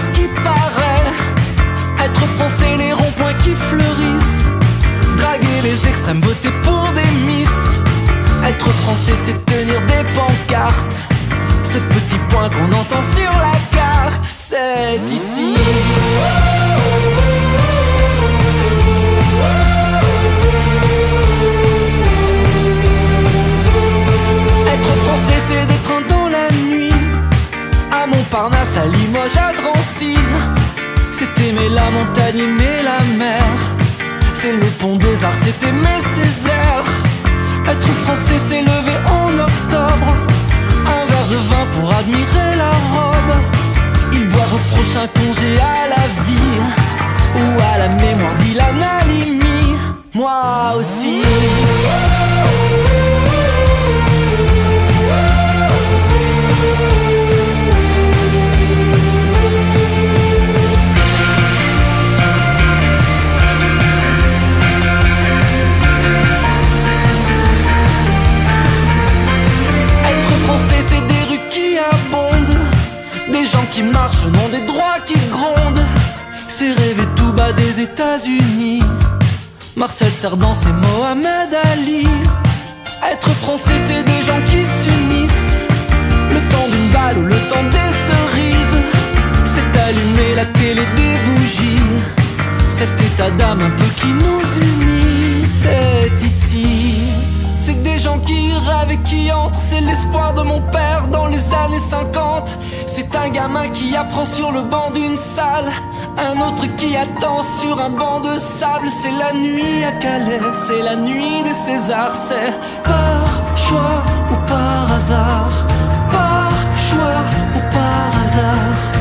ce qui paraît. Être français, les ronds-points qui fleurissent, draguer les extrêmes, voter pour des miss. Être français, c'est tenir des pancartes, ce petit point qu'on entend sur la carte, c'est ici. Être français, c'est des trains dans la nuit, à Montparnasse, à Limoges, à Drancy. C'est aimer la montagne, aimer la mer. C'est le pont des Arts, c'est aimer Césaire. Être français, c'est lever en octobre un verre de vin pour admirer la robe. Ils boivent au prochain congé à la vie ou à la mémoire d'Ilan Halimi. Moi aussi. C'est des rues qui abondent, des gens qui marchent, non des droits qui grondent. C'est rêver tout bas des États-Unis, Marcel Cerdan, c'est Mohamed Ali. Être français, c'est des gens qui s'unissent, le temps d'une balle ou le temps des cerises. C'est allumer la télé, des bougies, cet état d'âme un peu qui nous unit, c'est ici. C'est des gens qui rêvent et qui entrent, c'est l'espoir de mon père dans les années 50. C'est un gamin qui apprend sur le banc d'une salle, un autre qui attend sur un banc de sable. C'est la nuit à Calais, c'est la nuit des Césars. C'est par choix ou par hasard, par choix ou par hasard.